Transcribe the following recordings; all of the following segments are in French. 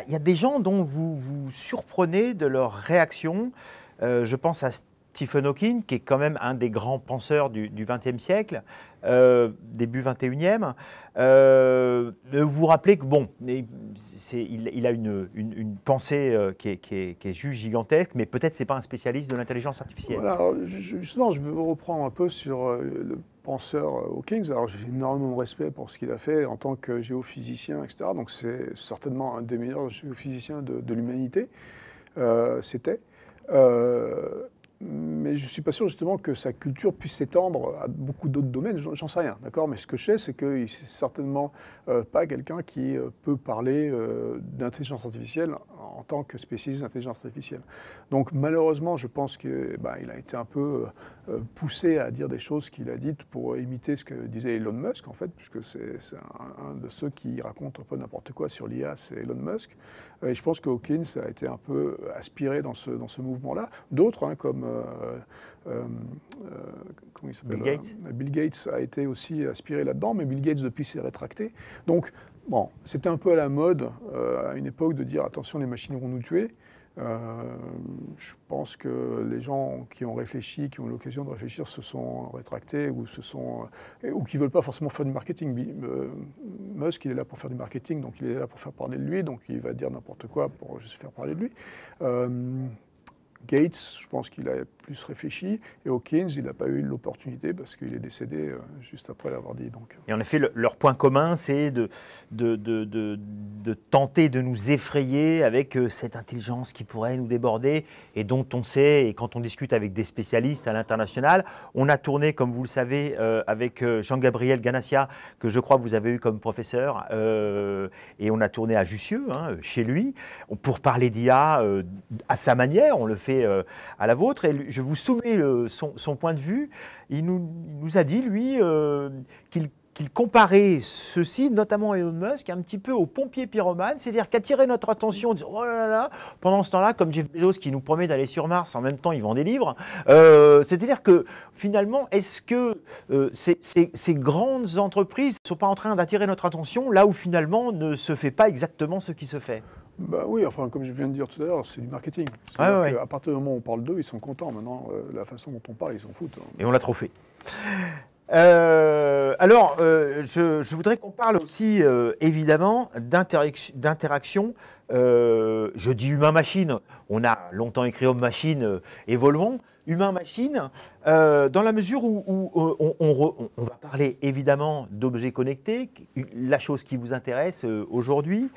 y a des gens dont vous vous surprenez de leur réaction. Je pense à Stephen Hawking, qui est quand même un des grands penseurs du XXe siècle, début XXIe. Vous vous rappelez que, bon, il a une pensée qui est juste gigantesque, mais peut-être ce n'est pas un spécialiste de l'intelligence artificielle. Voilà, alors, justement, je veux reprendre un peu sur le penseur Hawking. Alors, j'ai énormément de respect pour ce qu'il a fait en tant que géophysicien, etc. Donc, c'est certainement un des meilleurs géophysiciens de l'humanité. C'était. Mais je ne suis pas sûr justement que sa culture puisse s'étendre à beaucoup d'autres domaines, j'en sais rien, d'accord? Mais ce que je sais, c'est qu'il n'est certainement pas quelqu'un qui peut parler d'intelligence artificielle en tant que spécialiste d'intelligence artificielle. Donc malheureusement, je pense qu'il a été un peu poussé à dire des choses qu'il a dites pour imiter ce que disait Elon Musk, en fait, puisque c'est un de ceux qui raconte un peu n'importe quoi sur l'IA, c'est Elon Musk. Et je pense que Hawkins a été un peu aspiré dans ce mouvement-là. D'autres, hein, comme comment il s'appelle, Bill Gates. Bill Gates a été aussi aspiré là-dedans, mais Bill Gates depuis s'est rétracté. Donc, bon, c'était un peu à la mode à une époque de dire attention, les machines vont nous tuer. Je pense que les gens qui ont réfléchi, qui ont eu l'occasion de réfléchir, se sont rétractés ou qui ne veulent pas forcément faire du marketing. Musk, il est là pour faire du marketing, donc il est là pour faire parler de lui, donc il va dire n'importe quoi pour juste faire parler de lui. Gates, je pense qu'il a plus réfléchi, et Hawkins, il n'a pas eu l'opportunité parce qu'il est décédé juste après l'avoir dit. Donc. Et en effet, leur point commun, c'est de tenter de nous effrayer avec cette intelligence qui pourrait nous déborder et dont on sait, et quand on discute avec des spécialistes à l'international, on a tourné, comme vous le savez, avec Jean-Gabriel Ganassia, que je crois que vous avez eu comme professeur, et on a tourné à Jussieu, hein, chez lui, pour parler d'IA à sa manière, on le fait à la vôtre, et je vous soumets son point de vue. Il nous a dit, lui, qu'il comparait ceci, notamment Elon Musk, un petit peu au pompier pyromane, c'est-à-dire qu'attirer notre attention, dire oh là là, pendant ce temps-là, comme Jeff Bezos qui nous promet d'aller sur Mars, en même temps il vend des livres, c'est-à-dire que finalement, est-ce que ces grandes entreprises ne sont pas en train d'attirer notre attention là où finalement ne se fait pas exactement ce qui se fait? Bah oui, enfin, comme je viens de dire tout à l'heure, c'est du marketing. Ouais. À partir du moment où on parle d'eux, ils sont contents. Maintenant, la façon dont on parle, ils s'en foutent. Hein. Et on l'a trop fait. Alors, je voudrais qu'on parle aussi, évidemment, d'interaction. Je dis humain-machine. On a longtemps écrit homme-machine, évoluons. Humain-machine, dans la mesure où on va parler évidemment d'objets connectés, la chose qui vous intéresse aujourd'hui.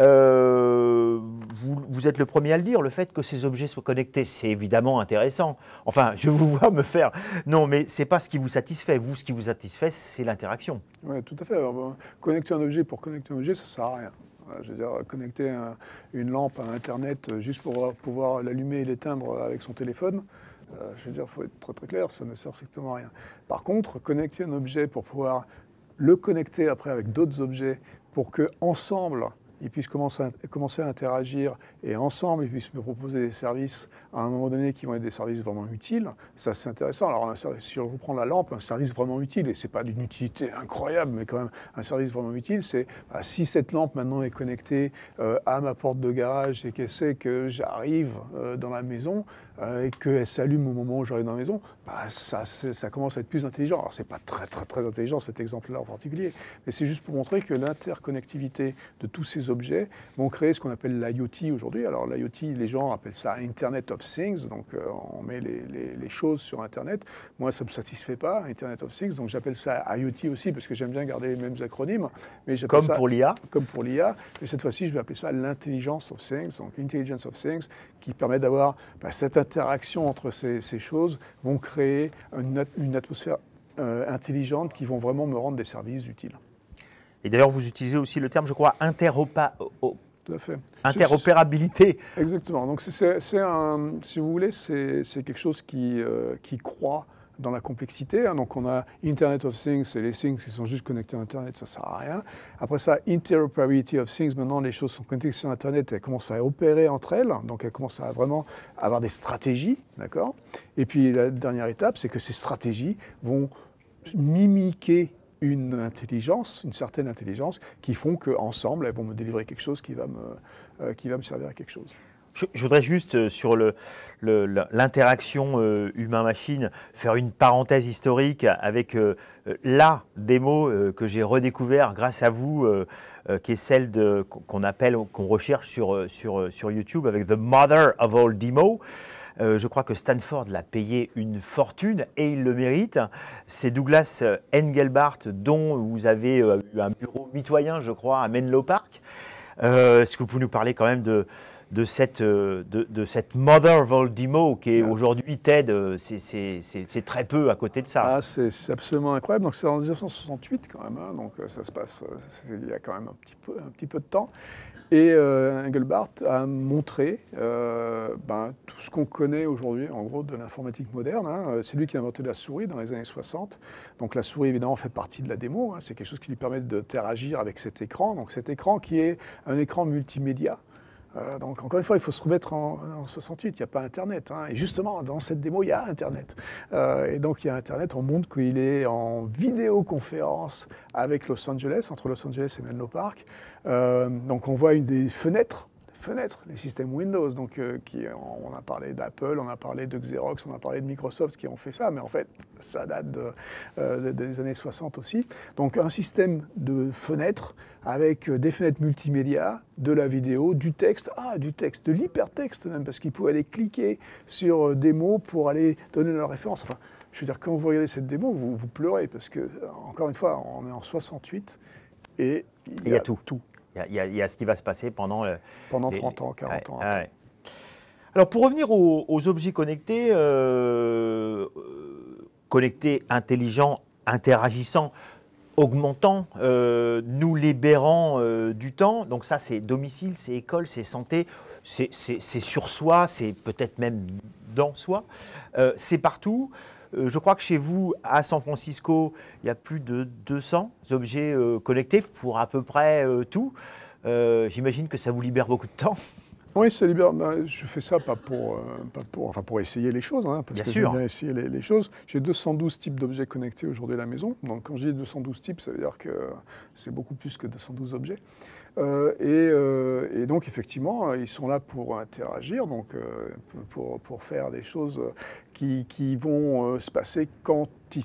Vous êtes le premier à le dire, le fait que ces objets soient connectés, c'est évidemment intéressant. Enfin, je vous vois me faire... Non, mais ce n'est pas ce qui vous satisfait. Vous, ce qui vous satisfait, c'est l'interaction. Oui, tout à fait. Alors, connecter un objet pour connecter un objet, ça ne sert à rien. Je veux dire, connecter une lampe à Internet juste pour pouvoir l'allumer et l'éteindre avec son téléphone, je veux dire, il faut être très très clair, ça ne sert strictement à rien. Par contre, connecter un objet pour pouvoir le connecter après avec d'autres objets pour qu'ensemble, ils puissent commencer à interagir et ensemble, ils puissent me proposer des services à un moment donné qui vont être des services vraiment utiles. Ça, c'est intéressant. Alors, si on reprend la lampe, un service vraiment utile, et ce n'est pas d'une utilité incroyable, mais quand même un service vraiment utile, c'est si cette lampe maintenant est connectée à ma porte de garage et qu'elle sait que j'arrive dans la maison et qu'elle s'allume au moment où j'arrive dans la maison, ça commence à être plus intelligent. Alors, ce n'est pas très, très, très intelligent, cet exemple-là en particulier, mais c'est juste pour montrer que l'interconnectivité de tous ces objets vont créer ce qu'on appelle l'IoT aujourd'hui. Alors l'IoT, les gens appellent ça Internet of Things, donc on met les choses sur Internet. Moi, ça ne me satisfait pas, Internet of Things, donc j'appelle ça IoT aussi, parce que j'aime bien garder les mêmes acronymes. Mais comme pour l'IA. Comme pour l'IA. Mais cette fois-ci, je vais appeler ça l'intelligence of Things, donc Intelligence of Things, qui permet d'avoir cette interaction entre ces choses, vont créer une atmosphère intelligente qui vont vraiment me rendre des services utiles. Et d'ailleurs, vous utilisez aussi le terme, je crois, Tout à fait. Interopérabilité. Exactement. Donc, si vous voulez, c'est quelque chose qui croît dans la complexité. Hein. Donc, on a Internet of Things, et les things qui sont juste connectés à Internet, ça ne sert à rien. Après ça, Interoperability of Things, maintenant, les choses sont connectées sur Internet, elles commencent à opérer entre elles, donc elles commencent à vraiment avoir des stratégies, d'accord? Et puis, la dernière étape, c'est que ces stratégies vont mimiquer une intelligence, une certaine intelligence, qui font qu'ensemble, elles vont me délivrer quelque chose qui va me servir à quelque chose. Je voudrais juste, sur l'interaction humain-machine, faire une parenthèse historique avec la démo que j'ai redécouvert grâce à vous, qui est celle qu'on recherche sur YouTube avec The Mother of All Demo. Je crois que Stanford l'a payé une fortune et il le mérite. C'est Douglas Engelbart, dont vous avez eu un bureau mitoyen, je crois, à Menlo Park. Est-ce que vous pouvez nous parler quand même de cette Mother of All Demo qui est aujourd'hui TED, c'est très peu à côté de ça. Ah, c'est absolument incroyable. Donc c'est en 1968 quand même, hein, donc ça se passe, il y a quand même un petit peu de temps. Et Engelbart a montré tout ce qu'on connaît aujourd'hui, en gros, de l'informatique moderne. Hein. C'est lui qui a inventé la souris dans les années 60. Donc la souris, évidemment, fait partie de la démo. Hein. C'est quelque chose qui lui permet d'interagir avec cet écran. Donc cet écran qui est un écran multimédia. Donc encore une fois, il faut se remettre en 68, il n'y a pas Internet. Hein. Et justement, dans cette démo, il y a Internet. Et donc il y a Internet, on montre qu'il est en vidéoconférence avec Los Angeles, entre Los Angeles et Menlo Park. Donc on voit une des fenêtres, les systèmes Windows. Donc on a parlé d'Apple, on a parlé de Xerox, on a parlé de Microsoft qui ont fait ça, mais en fait, ça date des années 60 aussi. Donc un système de fenêtres avec des fenêtres multimédia, de la vidéo, du texte, de l'hypertexte même, parce qu'ils pouvaient aller cliquer sur des mots pour aller donner leur référence. Enfin, je veux dire, quand vous regardez cette démo, vous pleurez, parce que, encore une fois, on est en 68 et il y a tout. Il y a ce qui va se passer pendant 30 ans, 40 ans. Ouais. Alors, pour revenir aux objets connectés, intelligents, interagissants, augmentant, nous libérant du temps. Donc ça, c'est domicile, c'est école, c'est santé, c'est sur soi, c'est peut-être même dans soi. C'est partout. Je crois que chez vous, à San Francisco, il y a plus de 200 objets connectés pour à peu près tout. J'imagine que ça vous libère beaucoup de temps. Oui, ça libère. Je fais ça pas pour essayer les choses, hein, parce que j'aime bien essayer les choses. J'ai 212 types d'objets connectés aujourd'hui à la maison. Donc quand je dis 212 types, ça veut dire que c'est beaucoup plus que 212 objets. Et donc effectivement, ils sont là pour interagir, donc pour faire des choses qui vont se passer quand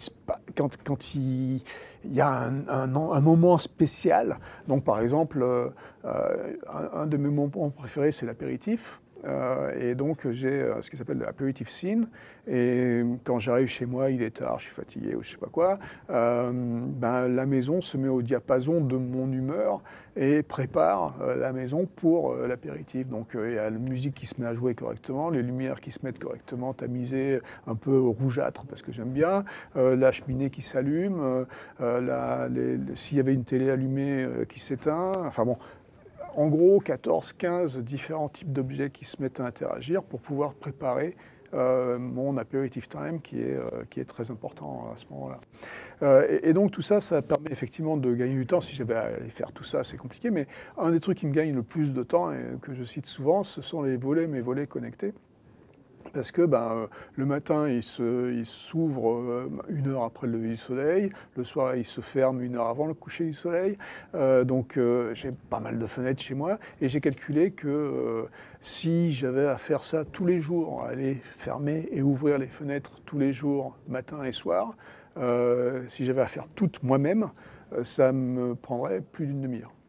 il y a un moment spécial. Donc par exemple, un de mes moments préférés, c'est l'apéritif. Et donc j'ai ce qui s'appelle l'aperitif scene. Et quand j'arrive chez moi, il est tard, je suis fatigué ou je sais pas quoi, la maison se met au diapason de mon humeur et prépare la maison pour l'apéritif. Donc il y a la musique qui se met à jouer correctement, les lumières qui se mettent correctement tamisées, un peu rougeâtres parce que j'aime bien, la cheminée qui s'allume, s'il y avait une télé allumée qui s'éteint, enfin bon. En gros, 14-15 différents types d'objets qui se mettent à interagir pour pouvoir préparer mon aperitif time qui est très important à ce moment-là. Et donc tout ça, ça permet effectivement de gagner du temps. Si j'avais à aller faire tout ça, c'est compliqué. Mais un des trucs qui me gagne le plus de temps et que je cite souvent, ce sont mes volets connectés. Parce que le matin, il s'ouvre 1 heure après le lever du soleil, le soir, il se ferme 1 heure avant le coucher du soleil. Donc j'ai pas mal de fenêtres chez moi et j'ai calculé que si j'avais à faire ça tous les jours, aller fermer et ouvrir les fenêtres tous les jours, matin et soir, si j'avais à faire tout moi-même, ça me prendrait plus d'1 demi-heure.